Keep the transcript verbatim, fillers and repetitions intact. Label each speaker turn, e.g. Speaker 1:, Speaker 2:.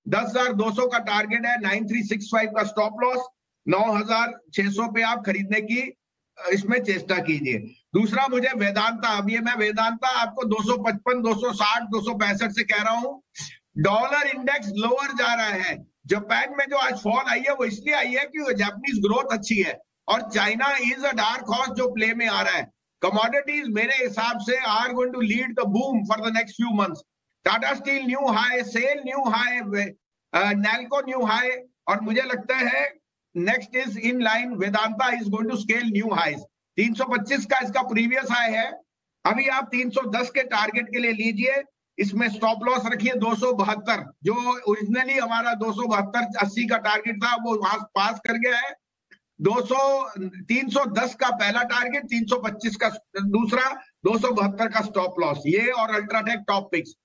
Speaker 1: दस हजार दो सौ का टारगेट है, नाइन थ्री सिक्स फाइव का स्टॉप लॉस, नौ हजार छह सौ पे आप खरीदने की इसमें चेष्टा कीजिए। दूसरा मुझे वेदांता, अब ये मैं वेदांता आपको दो सौ पचपन, दो सौ साठ, दो सौ पैंसठ से कह रहा हूं। डॉलर इंडेक्स लोअर जा रहा है। जापान में जो आज फॉल आई है वो इसलिए आई है कि जापानीज ग्रोथ अच्छी है, और China is a dark horse जो प्ले में आ रहा है। कमोडिटीज मेरे हिसाब से are going to lead the boom for the next few months. Tata Steel new high, SAIL new high, Nalco new high, और मुझे लगता है next is in line, Vedanta is going to scale new highs. तीन सौ पच्चीस का इसका प्रीवियस हाई है, अभी आप तीन सौ दस के टारगेट के लिए लीजिए। इसमें स्टॉप लॉस रखिए दो सौ बहत्तर, जो ओरिजिनली हमारा दो सौ बहत्तर अस्सी का टारगेट था वो वहां पास कर गया है। दो सौ तीन सौ दस का पहला टारगेट, तीन सौ पच्चीस का दूसरा, दो सौ बहत्तर का स्टॉप लॉस, ये और अल्ट्राटेक टॉप पिक्स।